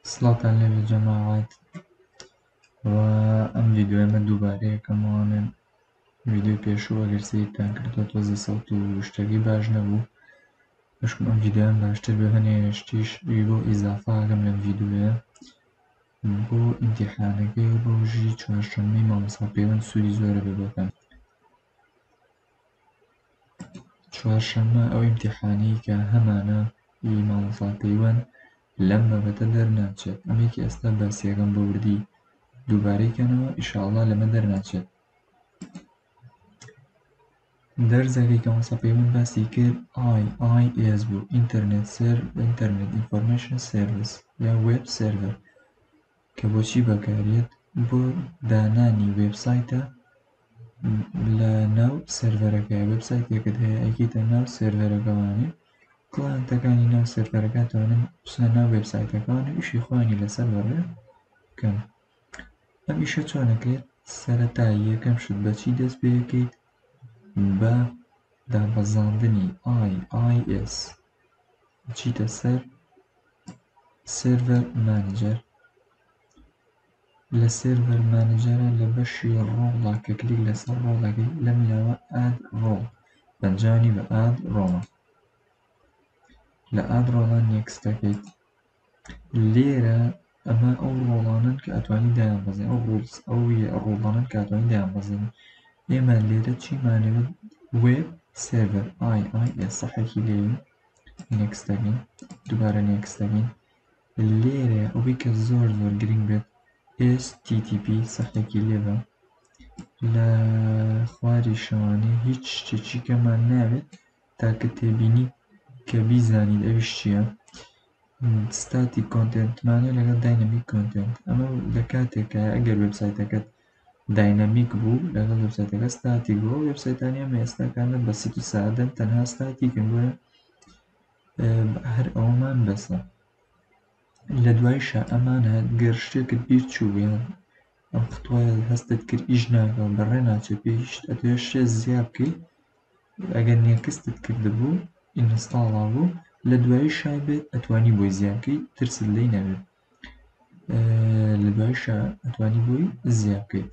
صلاة على النبي جماعات. وأم فيديو ئێمە دووبارەیەکەمانن ویددیو پێشوو ئەگەر سیرتان کردووە تۆزە سەوت و شتێکی باش نەبوو بەشکم ئەم ڤیددیۆیان باشتر بێ هەنێشتیش بۆ ئیزافاگەم لەم ڤیددیۆیە بۆ ئیمتیحانەکەی ڕۆژی چوارشەممەی مامۆستا پەیوەند سوودی زۆرە بێ بۆتان. چوارشەممە ئەو ئیمتیحانەی کە هەمانە مامۆستا پەیوەند لەم بابەتە دەرناچێت. ئەمێکی ئێستا باسیەکەم بە وردی دووبارەیکەنەوە ئیشاڵڵا لەمە دەرناچێت. دەرزێکی کە مامۆستا پەیوەند باسی کرد IIS بوو، ئینتەرنێت ئینفۆرمێشن سێڤیس یا وێب سێڤەر، کە بۆچی بەکارێت بۆ دانانی وێبسایتە لە ناو سێڤەرەکە. وێبسایتێکت هەیە ئەیکەیتە ناو سێڤەرەکەوانێ، کڵایەنتەکانی ناو سێڤەرەکە دەتوانن بچنە ناو وێبسایتەکەوانە ئیشی خۆیانی لەسەر بەڕێ بکەن. ئەم ئیشە چۆن ئەکرێت؟ سەرەتا یەکەم شت بەچی دەست پێ یەکەیت؟ بە دابەزاندنی IIS بچیتە سەر سێڤەر مانیجەر. لە سێڤەر مانیجەرە لە بەشی ڕۆڵا کە کلیک لەسەر ڕۆڵەکەی لەم لاوە ئاد ڕۆڵ پەنجانی بە ئاد ڕۆڵە. لە ئاد ڕۆڵان نێکستەکەیت. لێرە ئەمە ئەو ڕۆڵانن کە ئەتوانی دایانبەزین، ئەو ڕۆڵانن کە ئەتوانی دایانبەزین. ئێمە لێرە چیمانەوێت؟ وێب سێڤەر IIS سەحێکی لێین نێکستەکەین، دووبارە نێکستەکەین. لێرە ئەوەی کە زۆر گرنگ بێت HTTP سەحێکی لێبە. لە خواری شەوانێ هیچ شتێکی کەمان ناوێت تاکە تێبینی کە بیزانیت ئەویش چییە. ستاتیک کۆنتێنتمانە لەگەڵ داینەمیک کۆنتێنت. ئەمە لە کاتێکە ئەگەر وێبسایتەکەت داینەمیک بوو لەگەڵ وێبسایتەکە ستاتیک بووە. وێبسایتانی ئەمە ئێستاکانە بەسیط و سادەن، تەنها ستاتیکن، بۆیە هەر ئەوەمان بەسە. لە دوایشە ئەمانە گەر شتێکت بیر چوو یان ئەم خطوایە هەستت کرد ئیش ناکەوە بەڕێ ناچێت پێیشت ئەتوێ شێ زیاد بکەیت. ئەگەر نێکستت کردبوو ئینستاڵا بوو لە دوایی شای بێت ئەتوانی بۆی زیادکەی ترست لێی نەبێت. لە دوایشە ئەتوانی بۆی زیاد بکەیت.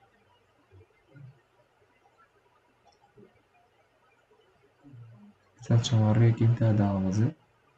تا چاوەڕێیەکەین تا داوەزێت.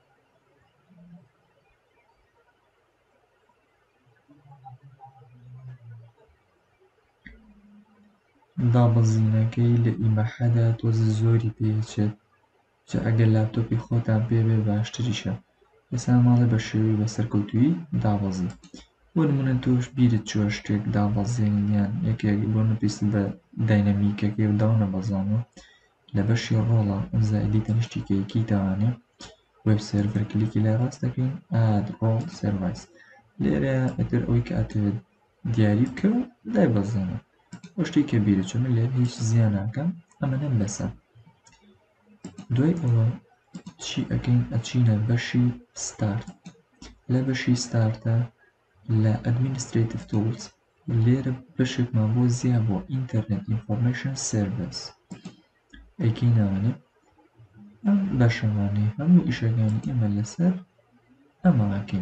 دابەزینەکەی لە ئیمەحەدا تۆزە زۆری پێچێت، جا ئەگەر لاپتۆپی خۆتان پێبێ باشتریشە. ئێستا ماڵێ بە شێوەی بەسەرکەوتووی دابەزی. بۆ نمونە تۆش بیرت چووە شتێک دابەزێنیان یەکێک بۆ نەپێست بە داینەمیکەکەی و داو نەبەزانەوە لە بەشی ڕۆڵە ئەم زائیدی تەنیشتی کە یەکەیتەوانێ وێب سێڤەر کلیکی لە ڕاست دەکەین ئاد ڕۆڵ سێڤایس. لێرە ئەتر ئەوەی کە ئەتەوێت دیاری بکە و دایبەزێنە. ئەو شتێک کە بیرت چوو من لێرە هیچ زیان ناکەم، ئەمەنە بەسە. دوای ئەوە چی ئەکەین؟ ئەچینە بەشی ستارت. لە بەشی ستارتە لە ئەدمینسترێتیڤ تولز لێرە بەشێکمان بۆ زیاد بۆ ئینتەرنێت ئینفۆرمێشن سێڤیس ئەیکەینەوانێ. ئەم بەشەوانەی هەموو ئیشەکانی ئێمە لەسەر ئەمەکەین.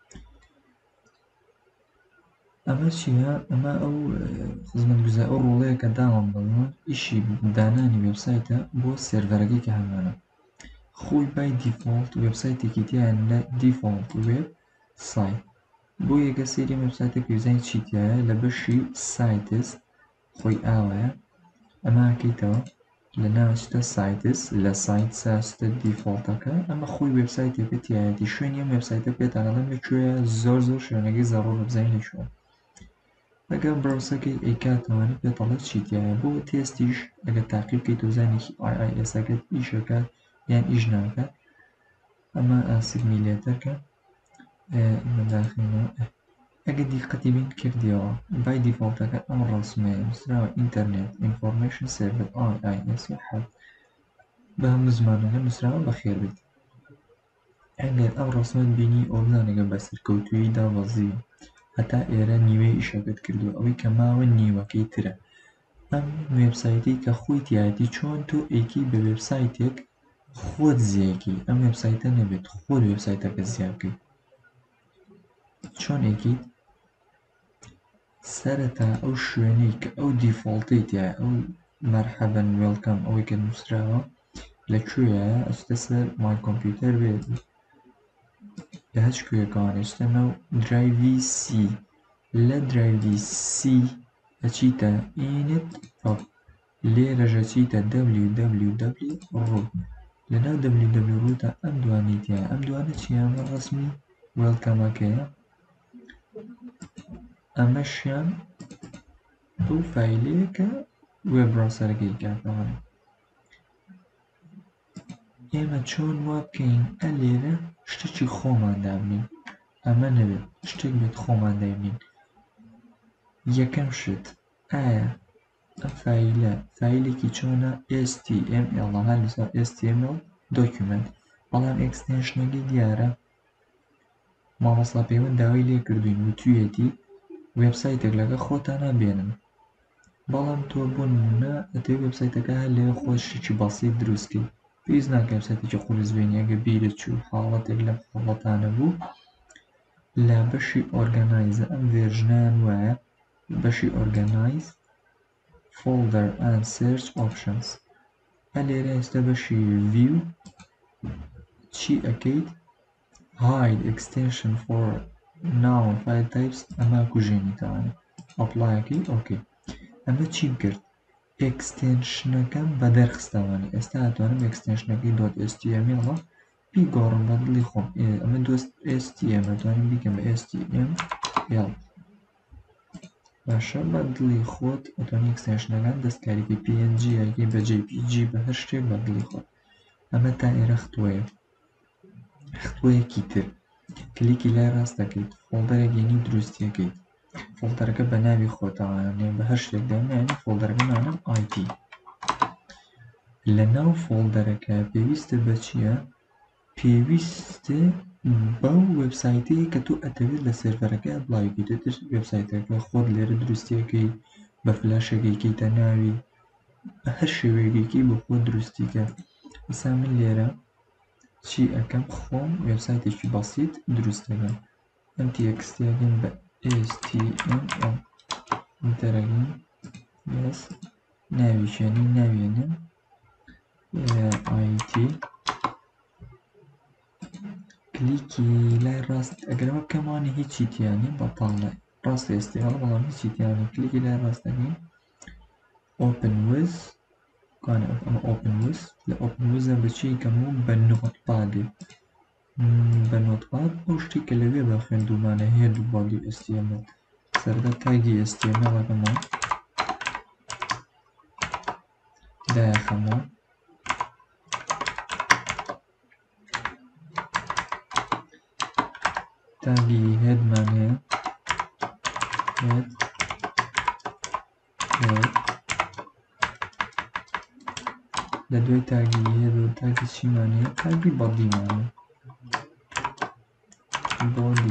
ئەمە چیە؟ ئەمە ئەو خزمەتگوزار ئەو ڕۆڵەیە کە داوام بڵێن ئیشی دانانی وێبسایتە بۆ سێڤەرەکەی کە هەمانە. خۆی بای دیفۆڵت وێبسایتێکی تیایە لە دیفۆڵت وێب سایت. بۆ یەکە سێری وێبسایتە پێویستانی چی تایە؟ لە بەشی سایتس خۆی ئاوایە ئەمە ئەکەیتەوە لە ناوچتە سایتس لە سایت ساستە دیفۆڵتەکە. ئەمە خۆی وێبسایتێکە تایەتی شوێنی ئەم وێبسایتە پێتانەڵێن لەکوێیە، زۆر شوێنەکەی زەڕۆ بزانین لەکوێیە. ئەگەر براوسەکەی ئەیکاتەوانێت پێتەڵێت چی تایە. بۆ تێستیش ئەگەر تاقی بکەیت و بزانێکی IIS ئەکەت ئیشەکات یان ئیش ناکات. ئەمە ئاسیگنیلێتەرکە ئەمە داخینەوە. ئەگەر دیقەتی بین کردیەوە بای دیفۆڵتەکە ئەم ڕەسمەیە نووسراوە ئینتەرنێت ئینفۆرمێشن سێڤەر IIS حەد بە هەموو زمانەکە نووسراوە بەخێر بێت. ئەگەر ئەم ڕەسمەت بینی ئەو بزانێگە بەسەرکەوتووی دابەزی هەتا ئێرە نیوەی ئیشەکەت کردووە، ئەوەی کە ماوە نیوەکەی ترە. ئەم وێبسایتی کە خۆی تایەتی چۆن تۆ ئەیکەی بە وێبسایتێک خۆت زیایکەی، ئەم وێبسایتە نەبێت خۆت وێبسایتەکە زیاد بکەیت. چۆن ئەیکەیت سەرەتا ئەو شوێنەی کە ئەو دیفۆڵتەی تایە ئەو مەرحەبەن وێڵکەم ئەوەی کە نووسراوە لەکوێیە ئەچتە سەر مای کۆمپیوتەر بێت لە هەچ کوێیەکەوانێ ئەچتە ناو درایڤی سی لە درایڤی سی ئەچیتە ئینت ئەپ لێرەژە چیتە www لەناو www تا ئەم دوانەی تایە ئەم دوانە چیانە ڕەسمی وێڵکەمەکەیە ئەمەشیان ئەو فایلەیە کە وێب براوسەرەکەی کاتەوانە ئێمە چۆن وا بکەین لێرە شتێکی خۆمان دابنین ئەمە نەبێت شتێک بێت خۆمان دابنین یەکەم شت ئایا ئەم فایلە فایلێکی چۆنە HTML هەر لەسەر HTML دۆکیومنت بەڵام ئێکستێنشنەکەی دیارە مامۆستا پەیوەند داوای لێ کردوین وتوویەتی وێبسایتێک لەگە خۆتانە بێنن بەڵام تۆ بۆ نمونە ئەتەوێت وێبسایتەکە هەر لێرە خۆت شتێکی بەسیط دروستکەی پێویست ناکە وێبسایتێکی قورس بێنی ئەگە بیرت چوو حاڵەتێک لەم حاڵەتانە بوو لە بەشی ئۆرگەنایزە ئەم ڤێرژنیان وایە بەشی ئۆرگەنایز folder and search options لێرە ئێستا بەشی view چی ئەەکەیت hide extension for noun file types ئەمە کوژێنیتەوانە ئەپلایەکەی ئۆکەی ئەمە چیم کرد ئێکستێنشنەکەم بەدەرخستەوانە ئێستا ئەتوانم ئێکستێنشنەکەی .html بیگۆڕم بە دڵی خۆم ئەمە دۆست HTML ئەتوانم بیکەم بە HTML باشە بە دڵی خۆت ئەتوانی ئێکستێنشنەکان دەستکاریکەی PNG یاکەی بە JPG بە هەر شتێک بە دڵی خۆت ئەمە تا ئێرە ختوەیە ختوەیەکی تر کلیکی لای ڕاست دەکەیت فۆڵدەرێکی دروستیەکەیت فۆڵدەرەکە بە ناوی خۆتەوانێ بە هەر شتێک دەمێنێ فۆڵدەرەکەمانم IT لە ناو فۆڵدەرەکە پێویستە بە چییە پێویستە بەو وێبسایتەیە کە تۆ ئەتەوێت لە سێرڤەرەکە ئەپلایکەیت تر وێبسایتەکە خۆت لێرە دروستیەکەی بە فلاشەکەیکەیتە ناوی بە هەر شێوەیەکێکی بۆ خۆت دروستیکە ئێستا من لێرە چی ئەەکەم خۆم وێبسایتێکی بەسیط دروست دەکەم ئەم تێکستیەکەم بە HTML ئینتەرەکەین بەس ناویشێنی ناوێنم IT کلیکی لای ڕاست ئەگەرەوە بکەمانە هیچی تیانی بەتاڵە ڕاست ئێستێڵ بەڵام هیچی تیانی کلیکی لای ڕاستەکەین Open with ئەمە Open with لە Open with بچی کەمەوە بە نۆتپادێ بە نۆتپاد ئەو شتی کە لەوێ بە خوێندومانە هێد و بۆدی HTML سەردا تاگی HTML ئەەکەمەوە دایەخەمەوە تاگی هێدمان هەیە هێد لە دوای تاگی هێد و تاگی چیمان هەیە تاگی بەدیمانە بۆدی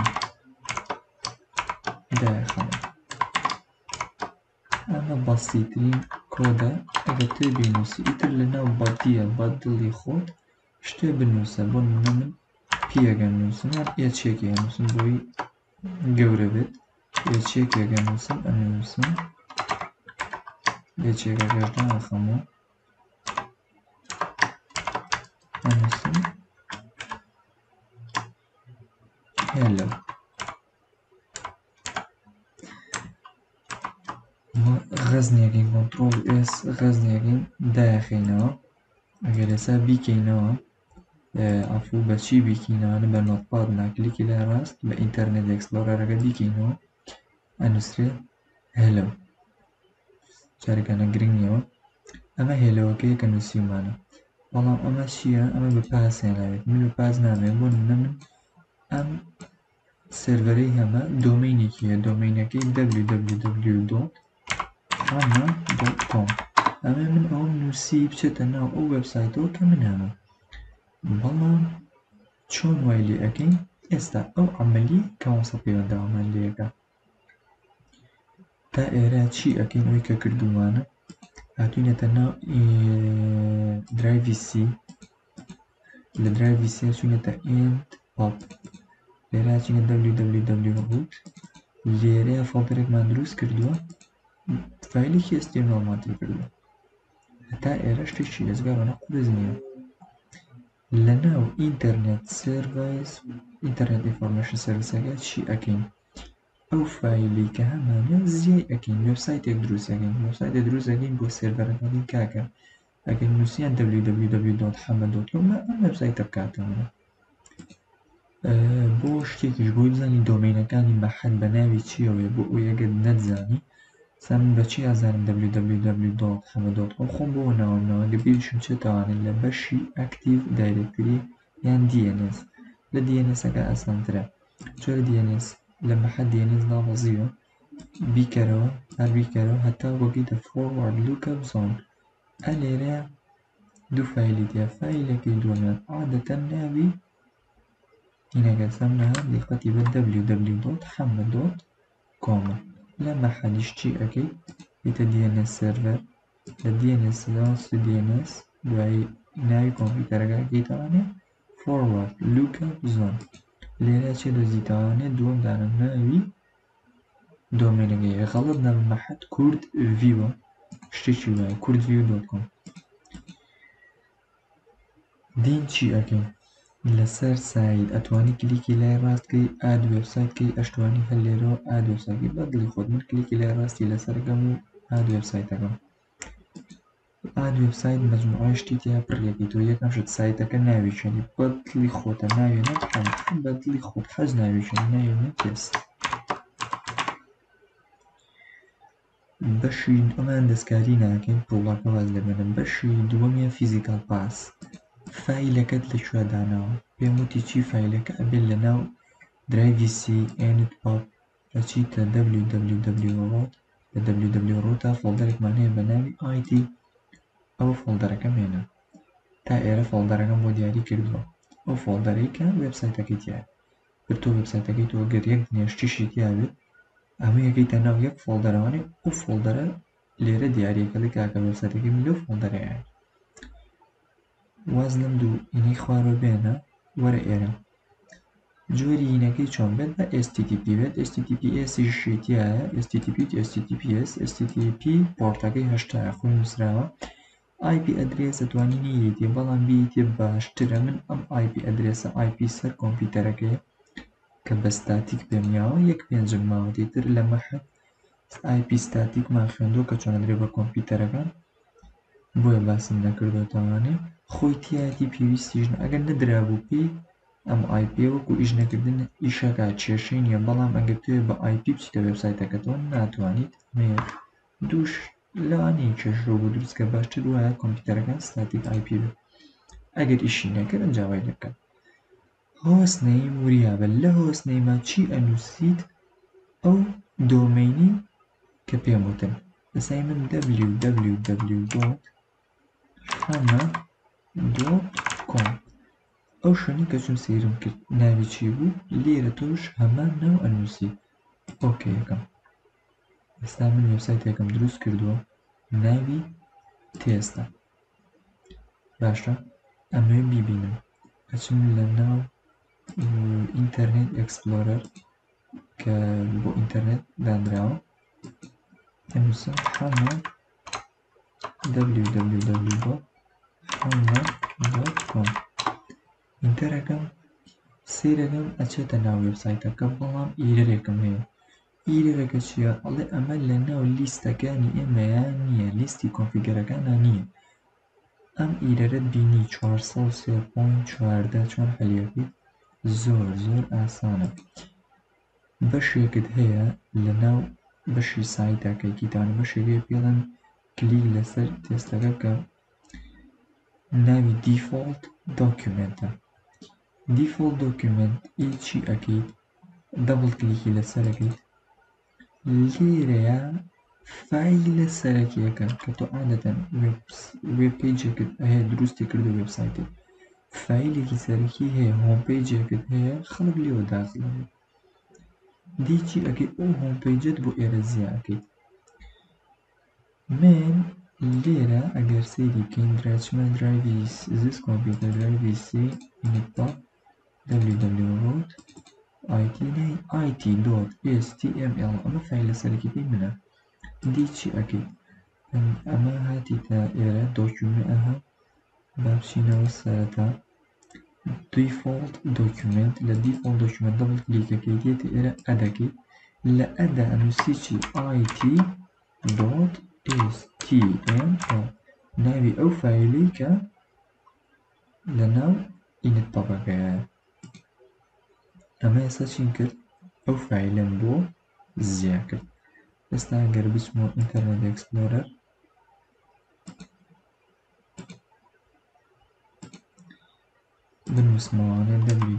دایەخەمەوە ئەمە بەسیترین کۆدە ئەگەر تێ بینووسی ئیتر لەناو بەدیە بە دڵی خۆت شتێ بنووسە بۆ نمونە من پیەگە نووسم یان ئێچێکی نووسم بۆی گەورە بێت ئێچێکێکە نووسم ئەنووسم ئێچێکەکەش داخەمەوە ئەنووسم هێلو غەزنێکین کۆنتڕۆڵ S غەزنێکین دایەخینەوە ئەگەر ئێستا بیکەینەوە ئەفوو بەچی بیکەینەوە بە نۆتپاد ناکلیکی لای ڕاست بە ئینتەرنێت ئێکسپلۆرەرەکە بیکەینەوە ئەنووسرێت هێلو جارێکانە گرنگیەوە ئەمە هێلەوەکەیە کە نووسیمانە بەڵام ئەمە چییە ئەمە بە پاسێناوێت من بە پاس نامێت بۆ نمونە من ئەم سێرڤەرەی هەمە دۆمینێکیە دۆمینەکەی www.hama.com ئەمە من ئەوم نووسی بچێتە ناو ئەو وێبسایتەوە کە من هەمە بەڵام چۆن وای لێ ئەەکەین ئێستا ئەو عەمەلی کە وەسە پەیوەندداوامان لێەکە تا ئێرە چی ئەەکەین ئەوەی کە کردومانە هاتوینەتە ناو درایڤی سی لە درایڤی سی چوونەتە ئینت ئەپ لێرە چینە www root لێرەیە فۆڵدەرێکمان دروست کردووە فایلێکی HTML تێ کردووە هەتا ئێرە شتێکی ئێزگارانە قورس نییە لە ناو ئینتەرنێت سێڤیس ئینتەرنێت ئینفۆرمێشن سەرویسەکە چی ئەکەین ئەو فایلی کە هەمانە زیای ئەکەین وێبسایتێک دروست ئەکەین وێبسایتێک دروست ئەکەین بۆ سێڤەرەکانی کاکە ئەگەر نووسیان www.hamad.com ئەم وێبسایتە بکاتەوە بۆ شتێکیش بۆی بزانی دۆمینەکانی بەحەد بە ناوی چیەوەیە بۆ ئەوی ئەگەر نەتزانی سام بەچی ئازانم www.hamad.com خۆم بۆ ناوامنەوە گەبیشم چێتەوانێت لە بەشی ئەکتیڤ دایرکتری یان DNS لە DNSەکە ئاسانترە چۆر DNS لە بەحەد DNS ناوەزیوە بیکەرەوە هەر بیکەرەوە هەتا وەگەیتە forward lookup zone لێرە دوو فایلی تێ فایلەکەی دووەمیان عادەتەن ناوی اینەگەسەم لە دیقەتی بە www.hamad.com لە بەحەدیش چی ئەەکەی بیتە DNS سێڤەر لە DNS DNS دوایی ناوی کۆمپیوتەرەکە گەیتەوانێ forward lookup zone لێرە چێ دۆزیتەوانێت دووەم دانە ناوی دۆمێنەکەی غەڵت نەبن بەحەد کورد ڤیوە شتێکی وایە kurdview.com دین چی ئەەکەین لەسەر سایت ئەتوانی کلیکی لای ڕاستکەی ئاد وێبسایتکەی ئەشتوانی هەر لێرەوە ئاد وێبسایتی بەدڵی خۆت من کلیکی لای ڕاستی لەسەرەکەم و ئاد وێبسایتەکەم ئاد وێبسایت مەجموعەی شتی تیا پڕیەکەی تۆ یەکەم شت سایتەکە ناویشێنی بەدڵی خۆتە ناوێنە بەدڵی خۆت حەز ناویشێنی ناوێنە تێست بەشی ئەمان دەستکاری ناکەین پڕۆڵاکە واز لەبێنم بەشی دووەمیە فیزیکال پاس فایلەکەت لەکوێ داناوە پێم وتی چی فایلەکە ئەبێت لە ناو درایڤی سی ئێنت پاپ ئەچیتە www لە www تا فۆڵدەرێکمان هەیە بە ناوی IT ئەو فۆڵدەرەکە مێنە تا ئێرە فۆڵدەرەکەم بۆ دیاری کردووە ئەو فۆڵدەرەی کە وێبسایتەکەی تایە بر تۆ وێبسایتەکەی تۆ گەر یەک نێشتیشی تیاوێت ئەمە یەکەیتە ناو یەک فۆڵدەرەوانێ ئەو فۆڵدەرە لێرە دیاریەکەی کاکە وێبسایتەکەی من لەو فۆڵدەرەیە واز لەم دوو ئینەی خوارەوە بێنە وەرە ئێرە جۆری هینەکەی چۆن بێت بە HTTP بێت HTTPS شێتیایە HTTP HTTPS HTTP پۆرتەکەی هەشتایە خۆی نووسراوە IP ئەدرێس ئەتوانینی یەتێ بەڵام بیتێ باشترە من ئەم IP ئەدرێسە IP سەر کۆمپیوتەرەکەی کە بە ستاتیک پێمیاوە یەک پێنجم ماوە دیتر لە مەحەد IP ستاتیکمان خوێندۆ کە چۆن ئەدرێ بە کۆمپیوتەرەکان بۆیە باسم نەکردوتەوانێ خۆی تایەتی پێویستیژن ئەگەر نەدرابوو پێی ئەم IP وەکو ئیش نەکردن ئیشەکە کێشەی نییە بەڵام ئەگەر توێ بە IP بچیتە وێبسایتەکەتەوە ناتوانیت مێر دووش لەوانەیە کێشە بۆ دروستکە باشتر وایە کۆمپیوتەرەکان ستاتیک IP بێت ئەگەر ئیشی نەکرد ئەنجاوای دەکەن هۆستنەی وریابە لە هۆستنەیما چی ئەنووسیت ئەو دۆمینی کە پێم وتن دەسای من www.hamad.com ئەو شوێنی کە چون سیرم کرد ناوی چی بوو لێرە تۆش هەمان ناو ئەنووسی ئۆکێ یەکەم ئێستا من وێبسایتێکم دروست کردووە ناوی تێستە باشە ئەمێ بیبینم ئەچم لە ناو ئینتەرنێت ئەکسپلۆرەر کە بۆ ئینتەرنێت دانراوە ئەنووسم hamad www.hamad.com ئینتەرەکەم سیرەکەم ئەچێتە ناو وێبسایتەکە بەڵام ئیرەرێکم هەیە ئیرەرەکە چییە ئەڵێ ئەمە لە ناو لیستەکانی ئێمەیان نییە لیستی کۆنفیگەرەکانە نییە ئەم ئیرەرەت بینی 403.14 چۆن حەلیەکەی زۆر ئاسانە بەشێکت هەیە لە ناو بەشی سایتەکەیتان بەشێکی پێڵەن کلیک لەسەر تێستەکە کە ناوی دیفۆڵت دۆکیومنتە دیفۆڵت دۆکیومنت چی ئەکەیت دەبڵ کلیکی لەسەرەکەیت لێرەیە فایلە سەرەکیەکە کە تۆ عادەتەن وێب پیجێکت هەیە دروستی کردو وێبسایتێک فایلێکی سەرەکی هەیە هۆم پیجێکت هەیە خەڵک لێوە داخڵێت دیچی ئەکەی ئەو هۆم پیجت بۆ ئێرە زیاکەیت من لێرە ئەگەر سەیری بکەین دراچمە درایڤی زیس کۆمپیوتەر درایڤی سی نقطە www IT نەی IT.html ئەمە فایلە سەرەکیتەی منە دی چی ئەەکەی ئەمە هاتیتە ئێرە دۆکیومنت ئەها با بچینەوە سەرەتا دیفۆڵت دۆکیومنت لە دیفۆڵت دۆکیومنت دەبڵ کلیکەکەی دێتە ئێرە ئەدەکەیت لە ئەدا ئەنووسی چی IT.html ناوی ئەو فایلی کە لەناو ئینت پەپەکەیە ئەمە ئێستا چین کرد ئەو فایلم بۆ زیاد کرد ئێستا ئەگەر بچمەوە ئینتەرنێت ئەکسپلۆرەر بنووسمەوانێ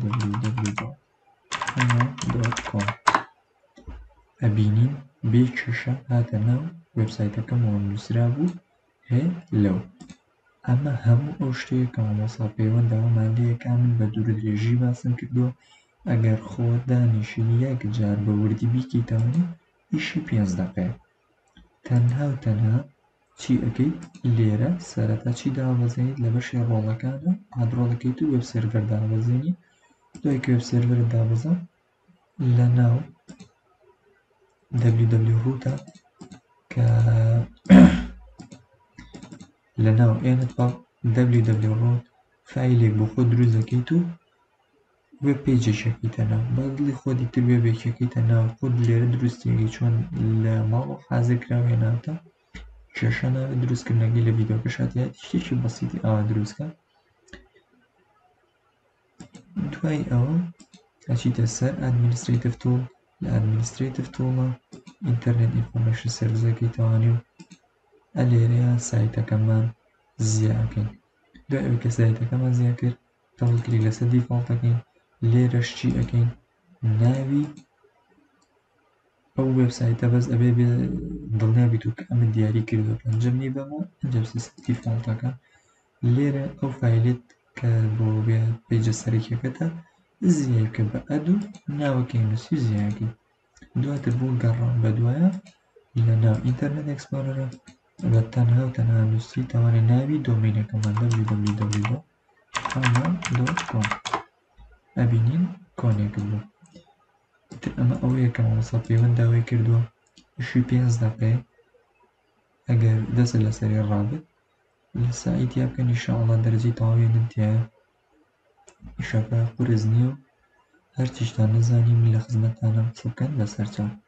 www.hema.com ئەبینین بێ کێشە هاتە ناو وێبسایتەکەمەوە نووسرا بوو هێلۆ ئەمە هەموو ئەو شتەیە کە مامۆستا پەیوەندەوەمان لێیە کا من بە دوور و درێژی باسم کردووە ئەگەر خۆت دانیشی یەک جار بە وردی بیکەیتەوە ئیشی 5 دقەیە تەنها و تەنها چی ئەەکەیت لێرە سەرەتا چی دابەزێنیت لە بەشی ڕۆڵەکانە ئادرۆڵەکەیت و وێب سێرڤەر دابەزێنی دوای کە وێب سێرڤەرت دابەزە لە ناو www ڕووتە کە لە ناو ئێنت بە www ڕوت فایلێک بۆ خۆ دروست دەکەیت و وێب پێیجێکەکەیتە ناو بەدڵی خۆتی تر وێبێکەکەیتە ناو خۆت لێرە دروستیەکەی چۆن لە ماڵ حازرکراوە هێناوەتە کێشە ناوێت دروستکردنەکەی لە ڤیدۆکە شاتیات شتێکی بەسیتی ئاوا دروستکە دوای ئەوە ئەچیتە سەر ئەدمینسترێتیڤ توڵ لە ئەدمینسترێتیڤ توڵە ئینتەرنێت ئینفۆرمێشن سێڤیسەکەیتەوانی و ئەلێرەیە سایتەکەمان زیاکەین دوای ئەوەی کە سایتەکەمان زیاد کرد دەبڵ کلیک لەسەر دیفۆڵتەکەین لێرەش چی ئەەکەین ناوی ئەو وێبسایتە بەس ئەبێ دڵنیابیت و کە ئەمە دیاری کردووە پەنجەمی بەمە ئەنجەم دیفۆڵتەکە لێرە ئەو فایلێت کە بۆ بێ پێیجە سەرەکیەکەتە زیایکە بە ئەد و ناوەکەی نووسی زیاکەی دواتر بۆ گەڕان بە دوایە لە ناو ئینتەرنێت ئەکسپلۆرەرە بە تەنها و تەنها نووسی تاوانێ ناوی دۆمینەکەمان www.hema.com ئەبینین کۆنێکت بوو تر ئەمە ئەوەیە کە مامۆستا پەیوەند داوای کردووە ئیشی 5 دقەیە ئەگەر دەست لەسەری ڕابێت لە سایتیا بکەن ئینشاءڵڵا دەرەجەی تەواوی نمتیایە ئیشەکە قورس نییە و هەرچیشتان نەزانیم لە خزمەتتانە قسە بکەن بەسەرچاو